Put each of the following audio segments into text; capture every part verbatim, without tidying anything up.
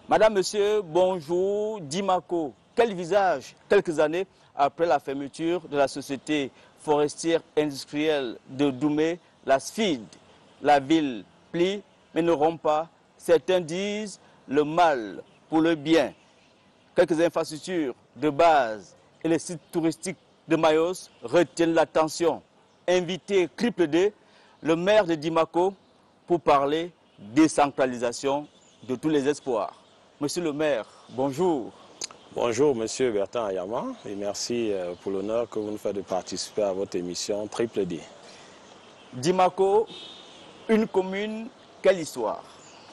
Madame, Monsieur, bonjour. Dimako, quel visage quelques années après la fermeture de la société forestière industrielle de Doumé, la S F I D. La ville plie mais ne rompt pas. Certains disent le mal pour le bien. Quelques infrastructures de base et les sites touristiques de Mayos retiennent l'attention. Invité Triple D, le maire de Dimako, pour parler décentralisation de tous les espoirs. Monsieur le maire, bonjour. Bonjour, monsieur Bertrand Ayama, et merci pour l'honneur que vous nous faites de participer à votre émission Triple D. Dimako, une commune, quelle histoire?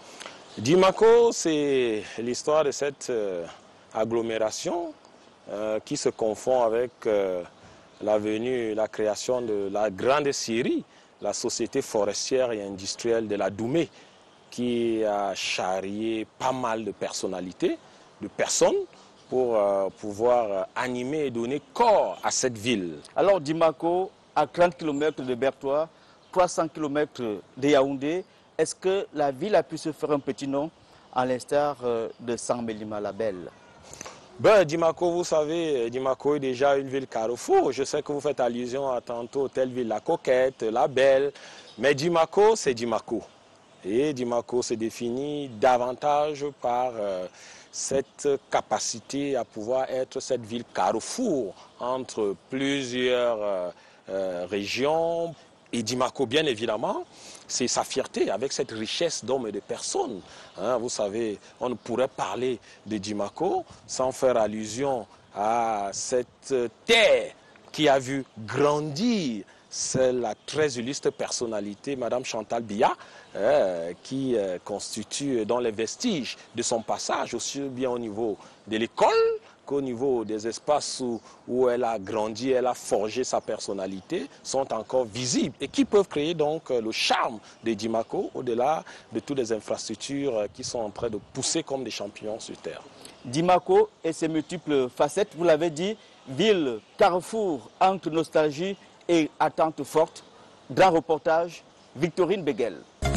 Dimako, c'est l'histoire de cette euh, agglomération euh, qui se confond avec euh, la venue, la création de la grande Syrie, la société forestière et industrielle de la Doumé, qui a charrié pas mal de personnalités, de personnes, pour euh, pouvoir animer et donner corps à cette ville. Alors Dimako, à trente kilomètres de Bertois, trois cents kilomètres de Yaoundé, est-ce que la ville a pu se faire un petit nom à l'instar de Sangmelima la Belle? Ben, Dimako, vous savez, Dimako est déjà une ville carrefour. Je sais que vous faites allusion à tantôt telle ville, la Coquette, la Belle, mais Dimako, c'est Dimako. Et Dimako se définit davantage par euh, cette capacité à pouvoir être cette ville carrefour entre plusieurs euh, euh, régions. Et Dimako, bien évidemment, c'est sa fierté avec cette richesse d'hommes et de personnes. Hein, vous savez, on ne pourrait parler de Dimako sans faire allusion à cette terre qui a vu grandir c'est la très illustre personnalité, Madame Chantal Biya, euh, qui euh, constitue dans les vestiges de son passage, aussi bien au niveau de l'école qu'au niveau des espaces où, où elle a grandi, elle a forgé sa personnalité, sont encore visibles et qui peuvent créer donc le charme de Dimako au-delà de toutes les infrastructures qui sont en train de pousser comme des champignons sur terre. Dimako et ses multiples facettes, vous l'avez dit, ville carrefour entre nostalgie et attente forte. Grand reportage, Victorine Beguel.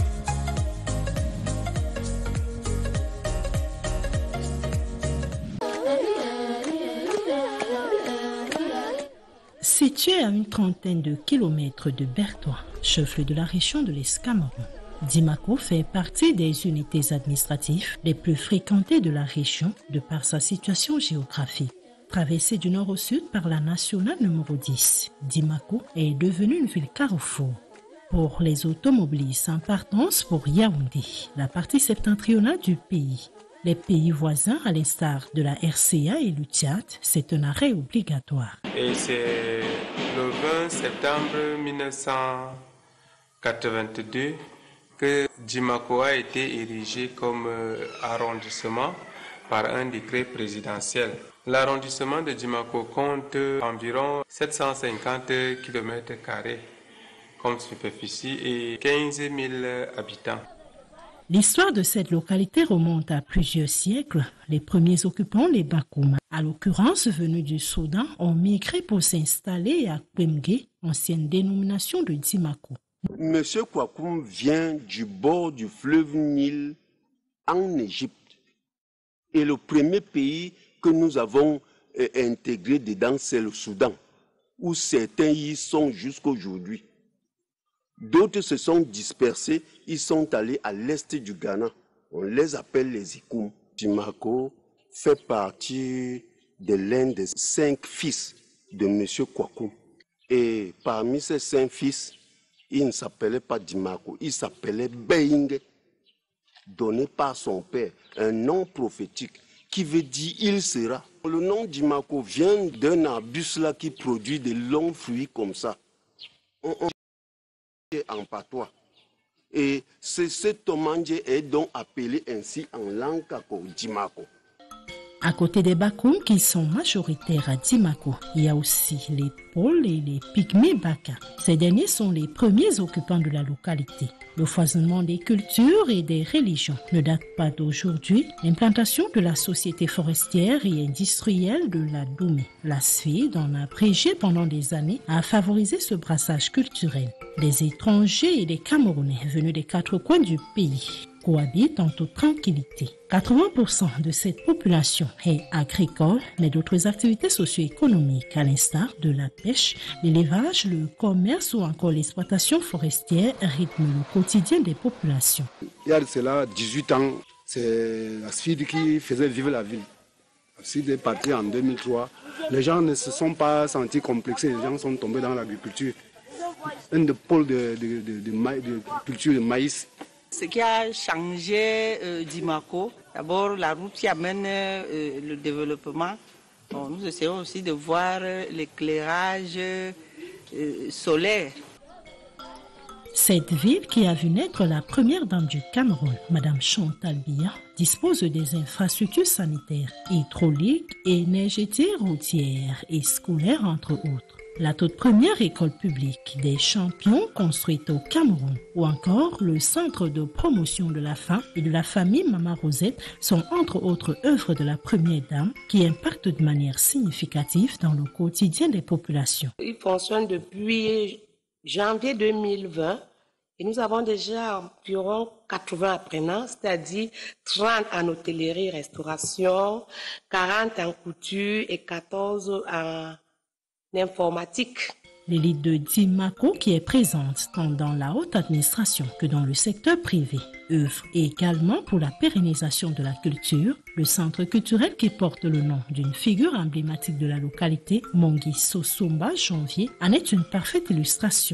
Situé à une trentaine de kilomètres de Bertois, chef-lieu de la région de l'Escameroun, Dimako fait partie des unités administratives les plus fréquentées de la région de par sa situation géographique. Traversée du nord au sud par la nationale numéro dix, Dimako est devenue une ville carrefour. Pour les automobilistes en partance pour Yaoundé, la partie septentrionale du pays, les pays voisins, à l'instar de la R C A et le Tchad, c'est un arrêt obligatoire. Et c'est le vingt septembre mille neuf cent quatre-vingt-deux que Dimako a été érigé comme arrondissement par un décret présidentiel. L'arrondissement de Dimako compte environ sept cent cinquante kilomètres carrés comme superficie et quinze mille habitants. L'histoire de cette localité remonte à plusieurs siècles. Les premiers occupants, les Bakouma, à l'occurrence venus du Soudan, ont migré pour s'installer à Kwemge, ancienne dénomination de Dimako. Monsieur Kwakoum vient du bord du fleuve Nil en Égypte. Et le premier pays que nous avons euh, intégré dedans, c'est le Soudan, où certains y sont jusqu'aujourd'hui. D'autres se sont dispersés, ils sont allés à l'est du Ghana. On les appelle les Ikoum. Dimako fait partie de l'un des cinq fils de M. Kwakoum. Et parmi ces cinq fils, il ne s'appelait pas Dimako, il s'appelait Beingue, donné par son père, un nom prophétique qui veut dire il sera. Le nom Dimako vient d'un arbuste là qui produit de longs fruits comme ça. On, on en patois. Et cet omandje est donc appelé ainsi en langue kako Dimako. À côté des Bakoum qui sont majoritaires à Dimako, il y a aussi les Pôles et les Pygmées Baka. Ces derniers sont les premiers occupants de la localité. Le foisonnement des cultures et des religions ne date pas d'aujourd'hui. L'implantation de la société forestière et industrielle de la Doumé, la S F I D, en a prêché pendant des années à favoriser ce brassage culturel. Les étrangers et les Camerounais venus des quatre coins du pays cohabitent en toute tranquillité. quatre-vingts pour cent de cette population est agricole, mais d'autres activités socio-économiques, à l'instar de la pêche, l'élevage, le commerce ou encore l'exploitation forestière rythment le quotidien des populations. Il y a de cela dix-huit ans, c'est la S F I D qui faisait vivre la ville. La S F I D est partie en deux mille trois. Les gens ne se sont pas sentis complexés, les gens sont tombés dans l'agriculture. Un des pôles de, de, de, de, de, de culture de maïs. Ce qui a changé euh, d'Imako, d'abord la route qui amène euh, le développement. Bon, nous essayons aussi de voir l'éclairage euh, solaire. Cette ville qui a vu naître la première dame du Cameroun, Madame Chantal Biya, dispose des infrastructures sanitaires, hydrauliques, énergétiques, routières et scolaires, entre autres. La toute première école publique des champions construite au Cameroun ou encore le centre de promotion de la femme et de la famille Mama Rosette sont entre autres œuvres de la première dame qui impactent de manière significative dans le quotidien des populations. Il fonctionne depuis janvier deux mille vingt et nous avons déjà environ quatre-vingts apprenants, c'est-à-dire trente en hôtellerie-restauration, quarante en couture et quatorze en informatique. L'élite de Dimako, qui est présente tant dans la haute administration que dans le secteur privé, œuvre également pour la pérennisation de la culture. Le centre culturel qui porte le nom d'une figure emblématique de la localité, Mongi Sosomba Janvier, en est une parfaite illustration.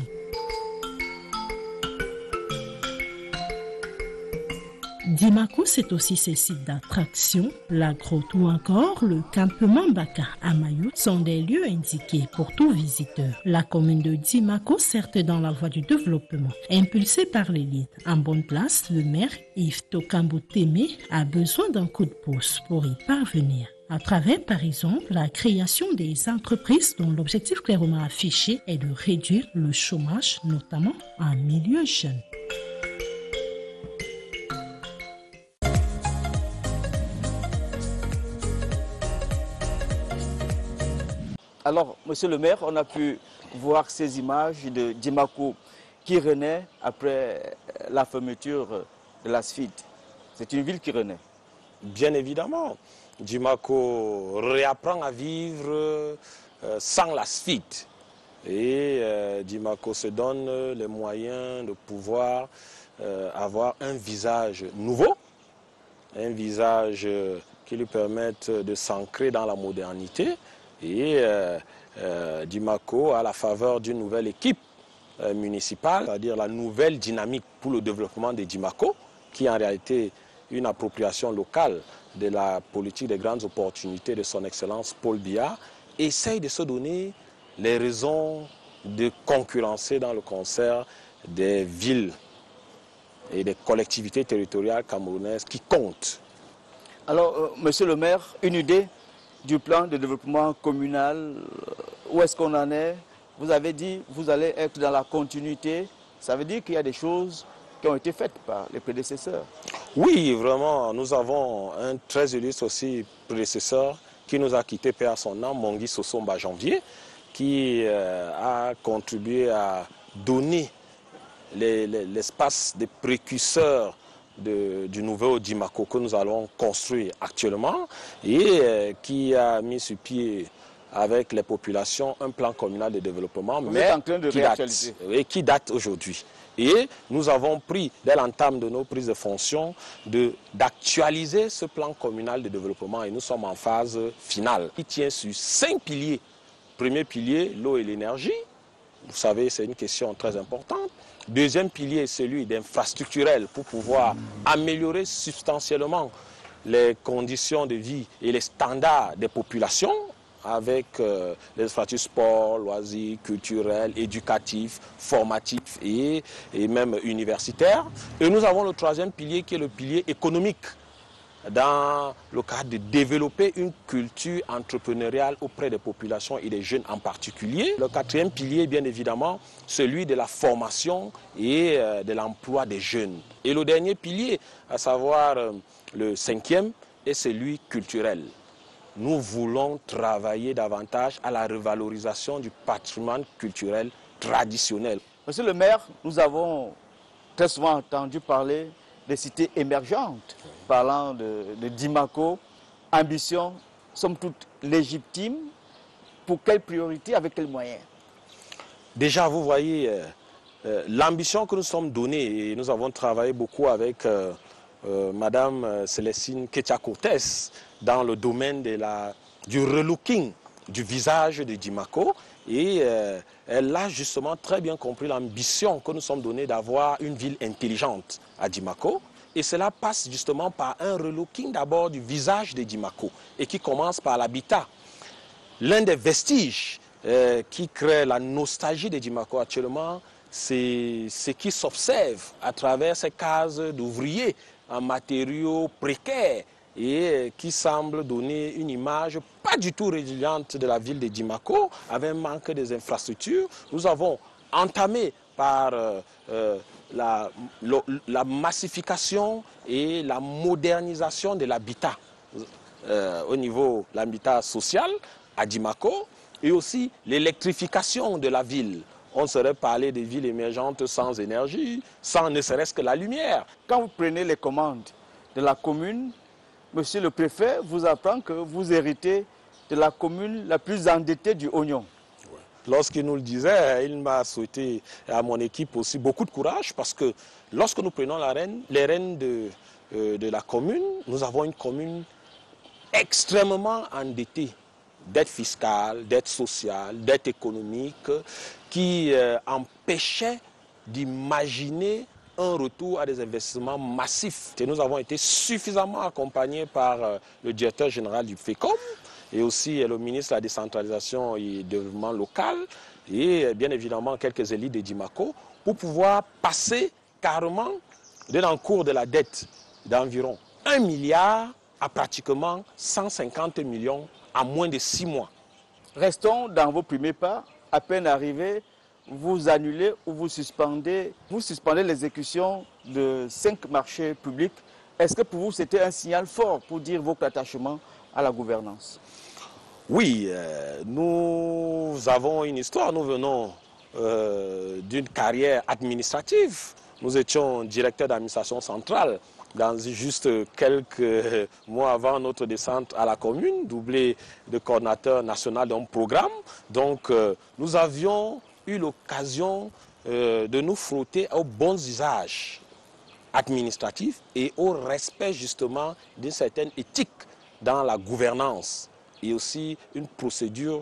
Dimako, c'est aussi ses sites d'attraction, la grotte ou encore le campement Baka à Mayotte sont des lieux indiqués pour tout visiteur. La commune de Dimako, certes dans la voie du développement, impulsée par l'élite, en bonne place, le maire Yves Tokambo Témé a besoin d'un coup de pouce pour y parvenir. À travers, par exemple, la création des entreprises dont l'objectif clairement affiché est de réduire le chômage, notamment en milieu jeune. Alors, monsieur le maire, on a pu voir ces images de Dimako qui renaît après la fermeture de la S F I D. C'est une ville qui renaît. Bien évidemment. Dimako réapprend à vivre euh, sans la S F I D. Et euh, Dimako se donne les moyens de pouvoir euh, avoir un visage nouveau, un visage qui lui permette de s'ancrer dans la modernité. Et euh, euh, Dimako, à la faveur d'une nouvelle équipe euh, municipale, c'est-à-dire la nouvelle dynamique pour le développement de Dimako, qui est en réalité une appropriation locale de la politique des grandes opportunités de son Excellence Paul Biya, essaye de se donner les raisons de concurrencer dans le concert des villes et des collectivités territoriales camerounaises qui comptent. Alors, euh, monsieur le maire, une idée du plan de développement communal, où est-ce qu'on en est? Vous avez dit que vous allez être dans la continuité. Ça veut dire qu'il y a des choses qui ont été faites par les prédécesseurs. Oui, vraiment, nous avons un très illustre aussi prédécesseur qui nous a quitté paix à son âme, Mongi Sosomba Janvier, qui euh, a contribué à donner l'espace les, les, des précurseurs De, du nouveau Dimako que nous allons construire actuellement et euh, qui a mis sur pied avec les populations un plan communal de développement, Vous mais êtes en train de qui date, et qui date aujourd'hui. Et nous avons pris, dès l'entame de nos prises de fonction, d'actualiser ce plan communal de développement et nous sommes en phase finale. Il tient sur cinq piliers. Premier pilier, l'eau et l'énergie. Vous savez, c'est une question très importante. Deuxième pilier est celui d'infrastructurel pour pouvoir améliorer substantiellement les conditions de vie et les standards des populations avec euh, les infrastructures sport, loisirs, culturels, éducatifs, formatifs et, et même universitaires. Et nous avons le troisième pilier qui est le pilier économique, dans le cadre de développer une culture entrepreneuriale auprès des populations et des jeunes en particulier. Le quatrième pilier, bien évidemment, celui de la formation et euh, de l'emploi des jeunes. Et le dernier pilier, à savoir euh, le cinquième, est celui culturel. Nous voulons travailler davantage à la revalorisation du patrimoine culturel traditionnel. Monsieur le maire, nous avons très souvent entendu parler des cités émergentes. Parlant de, de Dimako, ambition, somme toute légitime. Pour quelle priorité, avec quels moyens? Déjà, vous voyez, euh, euh, l'ambition que nous sommes donnés, et nous avons travaillé beaucoup avec euh, euh, Madame Célestine Ketia-Cortès dans le domaine de la, du relooking du visage de Dimako. Et euh, elle a justement très bien compris l'ambition que nous sommes donnés d'avoir une ville intelligente à Dimako. Et cela passe justement par un relooking d'abord du visage de Dimako et qui commence par l'habitat. L'un des vestiges euh, qui crée la nostalgie de Dimako actuellement, c'est ce qui s'observe à travers ces cases d'ouvriers en matériaux précaires et qui semble donner une image pas du tout résiliente de la ville de Dimako, avec un manque des infrastructures. Nous avons entamé par euh, euh, la, le, la massification et la modernisation de l'habitat euh, au niveau de l'habitat social à Dimako et aussi l'électrification de la ville. On serait parlé des villes émergentes sans énergie, sans ne serait-ce que la lumière. Quand vous prenez les commandes de la commune, Monsieur le préfet vous apprend que vous héritez de la commune la plus endettée du Oignon. Lorsqu'il nous le disait, il m'a souhaité à mon équipe aussi beaucoup de courage parce que lorsque nous prenons la reine, les rênes de, euh, de la commune, nous avons une commune extrêmement endettée. Dette fiscale, dette sociale, dette économique qui euh, empêchait d'imaginer un retour à des investissements massifs. Et nous avons été suffisamment accompagnés par euh, le directeur général du FECOM et aussi euh, le ministre de la décentralisation et du développement local et euh, bien évidemment quelques élites de Dimako pour pouvoir passer carrément de l'encours de la dette d'environ un milliard à pratiquement cent cinquante millions en moins de six mois. Restons dans vos premiers pas. À peine arrivé, vous annulez ou vous suspendez, vous suspendez l'exécution de cinq marchés publics. Est-ce que pour vous, c'était un signal fort pour dire votre attachement à la gouvernance? Oui, euh, nous avons une histoire. Nous venons euh, d'une carrière administrative. Nous étions directeurs d'administration centrale dans juste quelques mois avant notre descente à la commune, doublé de coordinateur national d'un programme. Donc, euh, nous avions eu l'occasion euh, de nous frotter aux bons usages administratifs et au respect justement d'une certaine éthique dans la gouvernance et aussi une procédure,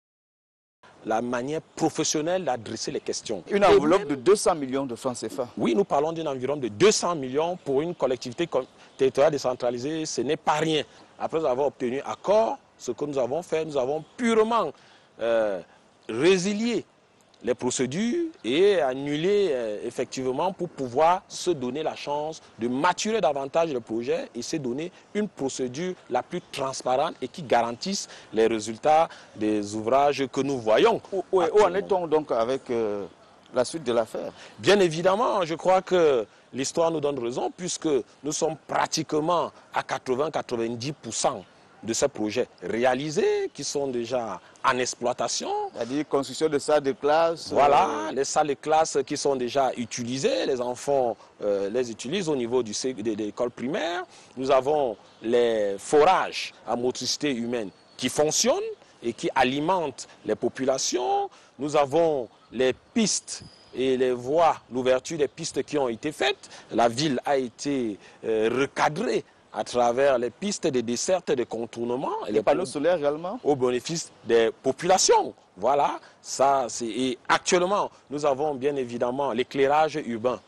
la manière professionnelle d'adresser les questions. Une enveloppe même de deux cents millions de francs C F A. Oui, nous parlons d'une environ de deux cents millions pour une collectivité territoriale décentralisée. Ce n'est pas rien. Après avoir obtenu accord, ce que nous avons fait, nous avons purement euh, résilié les procédures et annuler euh, effectivement pour pouvoir se donner la chance de maturer davantage le projet et se donner une procédure la plus transparente et qui garantisse les résultats des ouvrages que nous voyons. Où, où, où en est-on donc avec euh, la suite de l'affaire? Bien évidemment, je crois que l'histoire nous donne raison puisque nous sommes pratiquement à quatre-vingts à quatre-vingt-dix pour cent de ces projets réalisés qui sont déjà en exploitation. C'est-à-dire construction de salles de classe. Voilà, euh... les salles de classe qui sont déjà utilisées, les enfants euh, les utilisent au niveau du, de, de l'école primaire. Nous avons les forages à motricité humaine qui fonctionnent et qui alimentent les populations. Nous avons les pistes et les voies, l'ouverture des pistes qui ont été faites. La ville a été euh, recadrée à travers les pistes de desserte et de contournement. Et les panneaux solaires également. Au bénéfice des populations. Voilà, ça c'est... Et actuellement, nous avons bien évidemment l'éclairage urbain.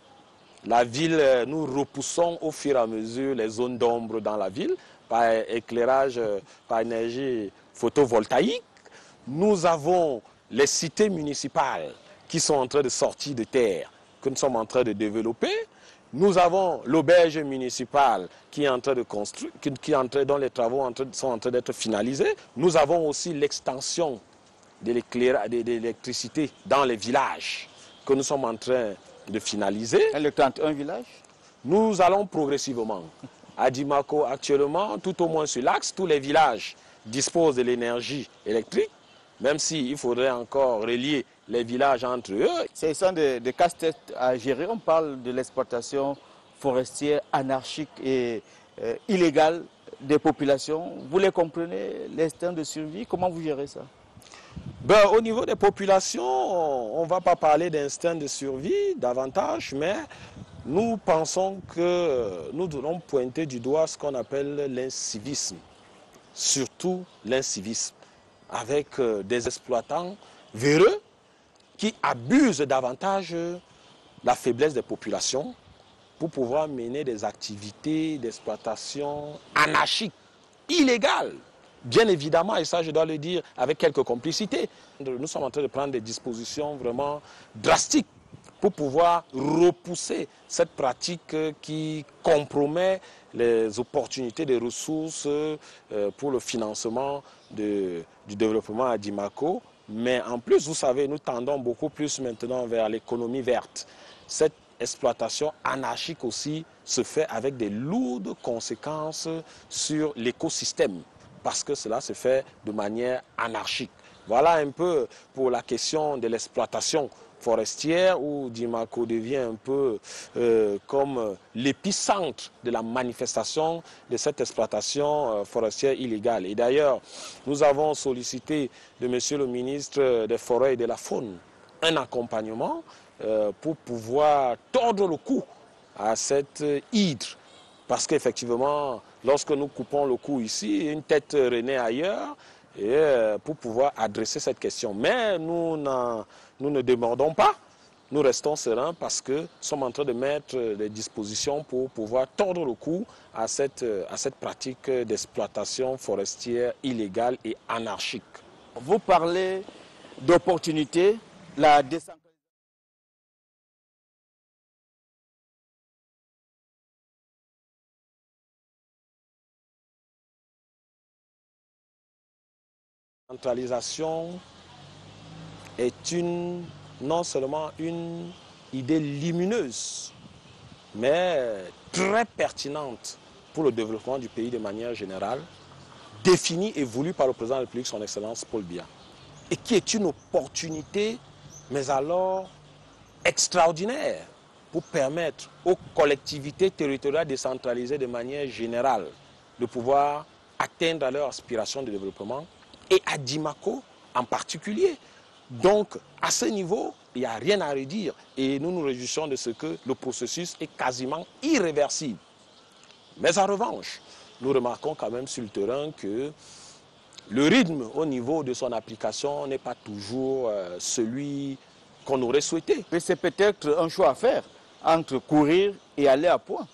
La ville, nous repoussons au fur et à mesure les zones d'ombre dans la ville par éclairage, par énergie photovoltaïque. Nous avons les cités municipales qui sont en train de sortir de terre, que nous sommes en train de développer. Nous avons l'auberge municipale qui est en train de construire, qui, qui est en train, dont les travaux en train, sont en train d'être finalisés. Nous avons aussi l'extension de l'électricité dans les villages que nous sommes en train de finaliser. Et le trente et un villages? Nous allons progressivement. À Dimako, actuellement, tout au moins sur l'axe, tous les villages disposent de l'énergie électrique, même s'il faudrait encore relier les villages entre eux. C'est des, des casse-têtes à gérer. On parle de l'exploitation forestière anarchique et euh, illégale des populations. Vous les comprenez, l'instinct de survie, comment vous gérez ça? Ben, au niveau des populations, on ne va pas parler d'instinct de survie davantage, mais nous pensons que nous devons pointer du doigt ce qu'on appelle l'incivisme, surtout l'incivisme, avec des exploitants véreux qui abusent davantage la faiblesse des populations pour pouvoir mener des activités d'exploitation anarchiques, illégales. Bien évidemment, et ça je dois le dire avec quelques complicités, nous sommes en train de prendre des dispositions vraiment drastiques pour pouvoir repousser cette pratique qui compromet les opportunités des ressources pour le financement de, du développement à Dimako. Mais en plus, vous savez, nous tendons beaucoup plus maintenant vers l'économie verte. Cette exploitation anarchique aussi se fait avec des lourdes conséquences sur l'écosystème, parce que cela se fait de manière anarchique. Voilà un peu pour la question de l'exploitation forestière, où Dimako devient un peu euh, comme l'épicentre de la manifestation de cette exploitation euh, forestière illégale. Et d'ailleurs, nous avons sollicité de Monsieur le ministre des Forêts et de la Faune un accompagnement euh, pour pouvoir tordre le cou à cette hydre. Parce qu'effectivement, lorsque nous coupons le cou ici, une tête renaît ailleurs, et euh, pour pouvoir adresser cette question. Mais nous, nous ne demandons pas, nous restons sereins parce que nous sommes en train de mettre des dispositions pour pouvoir tordre le cou à cette, à cette pratique d'exploitation forestière illégale et anarchique. Vous parlez d'opportunités, la décentralisation. La décentralisation est une, non seulement une idée lumineuse, mais très pertinente pour le développement du pays de manière générale, définie et voulue par le président de la République, son Excellence Paul Biya, et qui est une opportunité, mais alors extraordinaire, pour permettre aux collectivités territoriales décentralisées de manière générale de pouvoir atteindre leurs aspirations de développement, et à Dimako en particulier. Donc, à ce niveau, il n'y a rien à redire. Et nous nous réjouissons de ce que le processus est quasiment irréversible. Mais en revanche, nous remarquons quand même sur le terrain que le rythme au niveau de son application n'est pas toujours euh, celui qu'on aurait souhaité. Mais c'est peut-être un choix à faire entre courir et aller à point.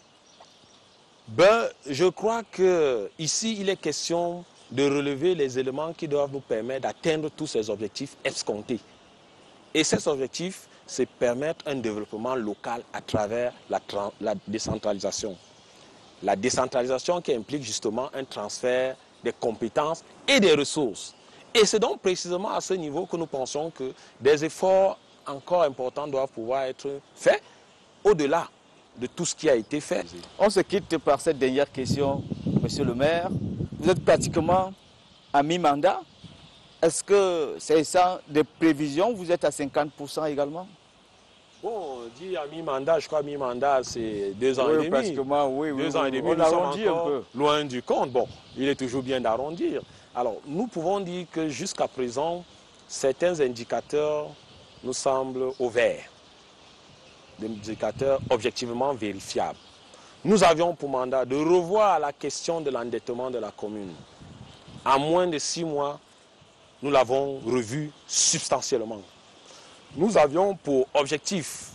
Ben, je crois qu'ici, il est question de relever les éléments qui doivent nous permettre d'atteindre tous ces objectifs escomptés. Et ces objectifs, c'est permettre un développement local à travers la, la décentralisation. La décentralisation qui implique justement un transfert des compétences et des ressources. Et c'est donc précisément à ce niveau que nous pensons que des efforts encore importants doivent pouvoir être faits au-delà de tout ce qui a été fait. On se quitte par cette dernière question, Monsieur le maire. Vous êtes pratiquement à mi-mandat. Est-ce que c'est ça des prévisions? Vous êtes à cinquante pour cent également? Bon, on dit à mi-mandat, je crois mi-mandat c'est deux ans oui, et demi. Pratiquement, oui, oui. Deux ans oui, et demi, on nous sommes arrondit encore un peu. Loin du compte. Bon, il est toujours bien d'arrondir. Alors, nous pouvons dire que jusqu'à présent, certains indicateurs nous semblent au vert. Des indicateurs objectivement vérifiables. Nous avions pour mandat de revoir la question de l'endettement de la commune. En moins de six mois, nous l'avons revu substantiellement. Nous avions pour objectif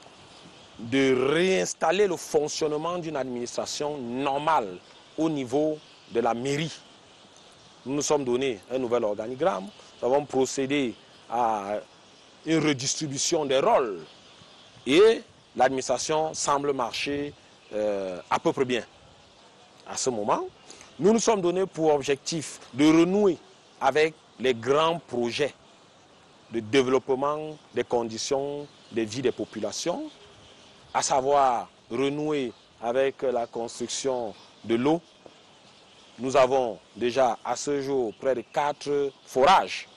de réinstaller le fonctionnement d'une administration normale au niveau de la mairie. Nous nous sommes donné un nouvel organigramme. Nous avons procédé à une redistribution des rôles et l'administration semble marcher euh, à peu près bien. À ce moment, nous nous sommes donnés pour objectif de renouer avec les grands projets de développement des conditions de vie des populations, à savoir renouer avec la construction de l'eau. Nous avons déjà à ce jour près de quatre forages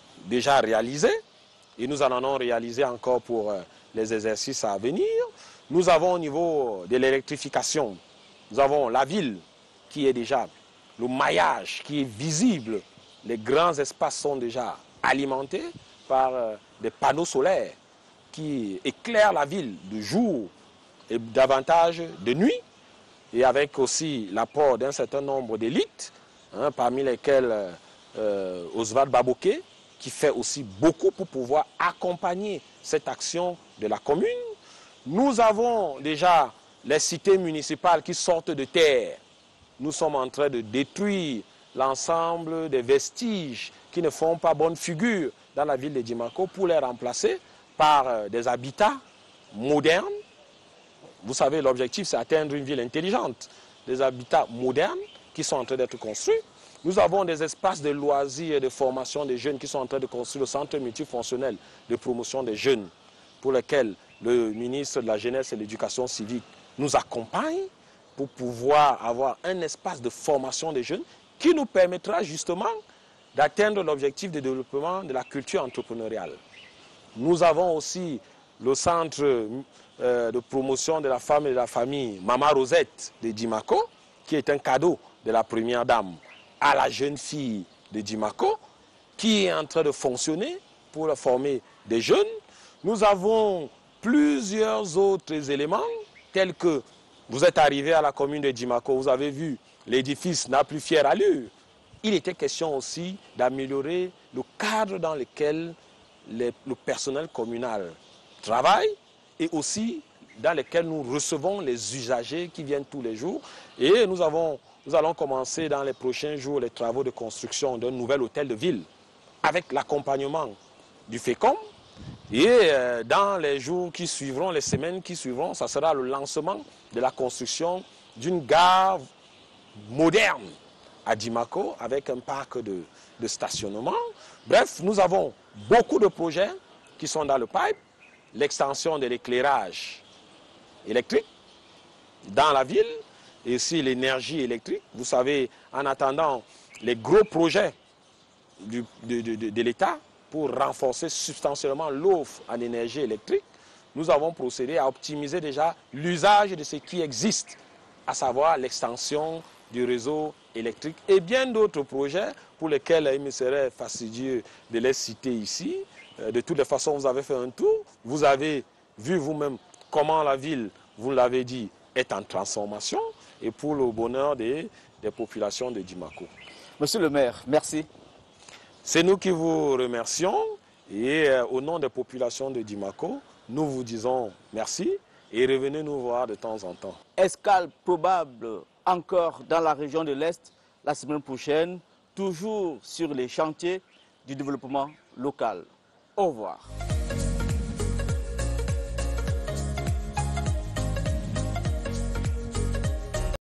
déjà réalisés et nous en allons réaliser encore pour les exercices à venir. Nous avons au niveau de l'électrification, nous avons la ville qui est déjà, le maillage qui est visible. Les grands espaces sont déjà alimentés par euh, des panneaux solaires qui éclairent la ville de jour et davantage de nuit, et avec aussi l'apport d'un certain nombre d'élites, hein, parmi lesquelles euh, Oswald Baboké, qui fait aussi beaucoup pour pouvoir accompagner cette action de la commune. Nous avons déjà les cités municipales qui sortent de terre. Nous sommes en train de détruire l'ensemble des vestiges qui ne font pas bonne figure dans la ville de Djimako pour les remplacer par des habitats modernes. Vous savez, l'objectif, c'est atteindre une ville intelligente. Des habitats modernes qui sont en train d'être construits. Nous avons des espaces de loisirs et de formation des jeunes qui sont en train de construire le centre multifonctionnel de promotion des jeunes, pour lequel le ministre de la Jeunesse et de l'Éducation civique nous accompagne pour pouvoir avoir un espace de formation des jeunes qui nous permettra justement d'atteindre l'objectif de développement de la culture entrepreneuriale. Nous avons aussi le centre euh, de promotion de la femme et de la famille Mama Rosette de Djimako, qui est un cadeau de la première dame à la jeune fille de Djimako, qui est en train de fonctionner pour former des jeunes. Nous avons plusieurs autres éléments, tels que vous êtes arrivé à la commune de Djimako, vous avez vu, l'édifice n'a plus fière allure. Il était question aussi d'améliorer le cadre dans lequel les, le personnel communal travaille et aussi dans lequel nous recevons les usagers qui viennent tous les jours. Et nous avons Nous allons commencer dans les prochains jours les travaux de construction d'un nouvel hôtel de ville avec l'accompagnement du FECOM. Et euh, dans les jours qui suivront, les semaines qui suivront, ça sera le lancement de la construction d'une gare moderne à Djimako avec un parc de, de stationnement. Bref, nous avons beaucoup de projets qui sont dans le pipe. L'extension de l'éclairage électrique dans la ville, et aussi l'énergie électrique. Vous savez, en attendant les gros projets du, de, de, de, de l'État pour renforcer substantiellement l'offre en énergie électrique, nous avons procédé à optimiser déjà l'usage de ce qui existe, à savoir l'extension du réseau électrique et bien d'autres projets pour lesquels il me serait fastidieux de les citer ici. De toutes les façons, vous avez fait un tour, vous avez vu vous-même comment la ville, vous l'avez dit, est en transformation, et pour le bonheur des, des populations de Djimako. Monsieur le maire, merci. C'est nous qui vous remercions, et euh, au nom des populations de Djimako, nous vous disons merci et revenez nous voir de temps en temps. Escale probable encore dans la région de l'Est la semaine prochaine, toujours sur les chantiers du développement local. Au revoir.